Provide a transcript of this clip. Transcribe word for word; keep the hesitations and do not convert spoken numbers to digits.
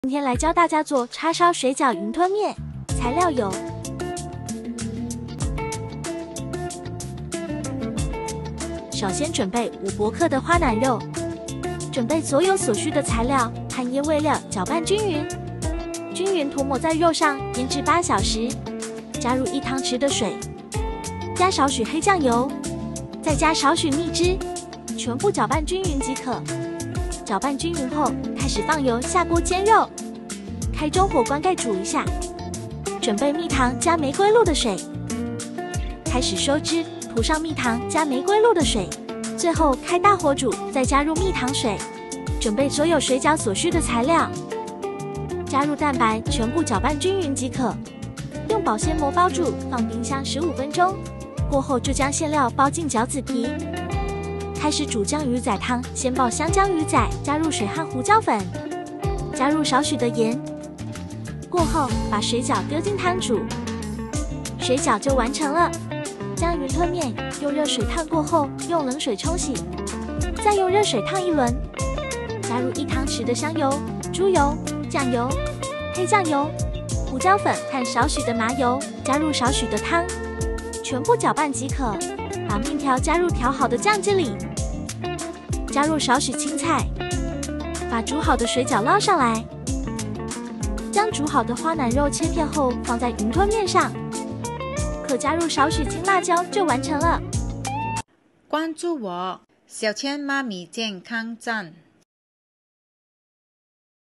今天来教大家做叉烧水饺云吞面，材料有：首先准备五百克的花腩肉，准备所有所需的材料和腌味料，搅拌均匀，均匀涂抹在肉上，腌制八小时。加入一汤匙的水，加少许黑酱油，再加少许蜜汁，全部搅拌均匀即可。搅拌均匀后，开始放油下锅煎肉，开中火关盖煮一下。准备蜜糖加玫瑰露的水，开始收汁，涂上蜜糖加玫瑰露的水，最后开大火煮，再加入蜜糖水。准备所有水饺所需的材料，加入蛋白，全部搅拌均匀即可。用保鲜膜包住，放冰箱十五分钟。过后就将馅料包进饺子皮。开始煮酱鱼仔汤，先爆香江鱼仔，加入水和胡椒粉，加入少许的盐。过后把水饺丢进汤煮，水饺就完成了。将云吞面用热水烫过后，用冷水冲洗，再用热水烫一轮。加入一汤匙的香油、猪油、酱油、黑酱油、胡椒粉和少许的麻油，加入少许的汤，全部搅拌即可。把面条加入调好的酱汁里，加入少许青菜，把煮好的水饺捞上来，将煮好的花腩肉切片后放在云吞面上，可加入少许青辣椒就完成了。 关注我，小千妈咪健康站。